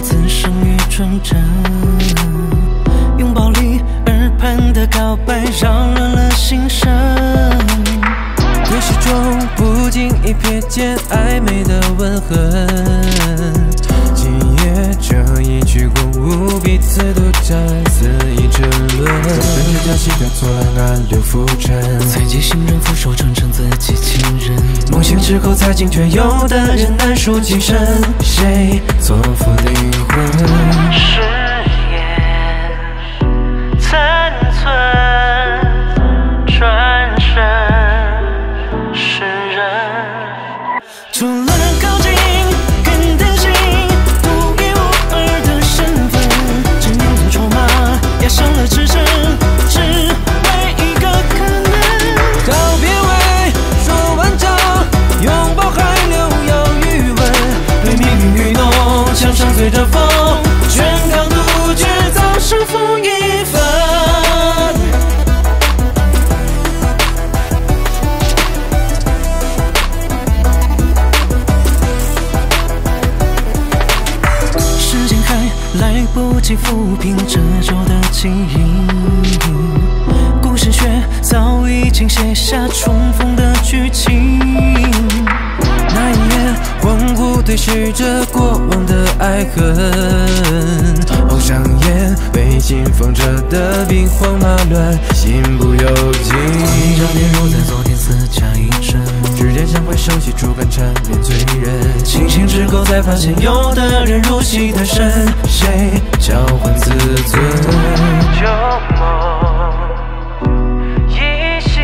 此生于纯真。拥抱里耳畔的告白，扰乱了心神。对视中不经意瞥见暧昧的吻痕。今夜这一曲共舞，彼此独占肆意沉沦。顺着脚心跳错了暗流浮沉，猜忌信任俯首称臣自己亲人。梦醒之后才惊觉，有的人难抒情深，谁错付灵魂？誓言残存，转身是人。除了靠近，更担心独一无二的身份。执念的筹码压上了支撑，只为一个可能。告别会说完整，拥抱还留有余温。对命运愚弄，墙上随着风，全靠杜绝，早胜负一分。时间还来不及抚平褶皱的记忆，故事却早已经写下重逢的剧情。那一夜恍惚对视着过往的爱恨，偶上演被心封着的兵荒马乱，心不由己。一张面如在昨天私家一身，指尖相会，手起触感缠绵醉人。清醒之后才发现，有的人入戏太深，谁交换自尊？旧梦依稀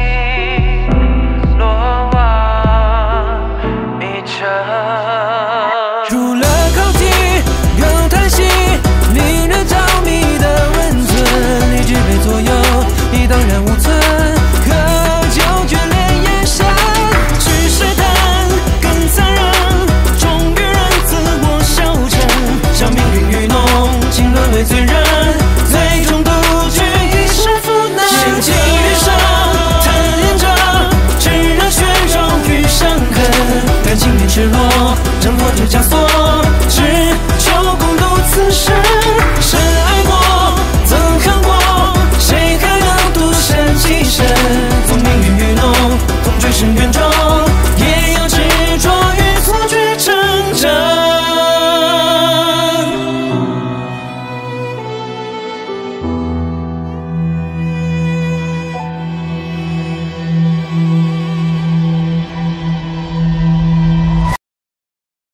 落网一尘。除了靠近，更叹息令人着迷的温存。理智被左右，已荡然无存，渴求眷恋眼神。去试探更残忍，终于让自我消沉。像命运愚弄，竟沦为罪人。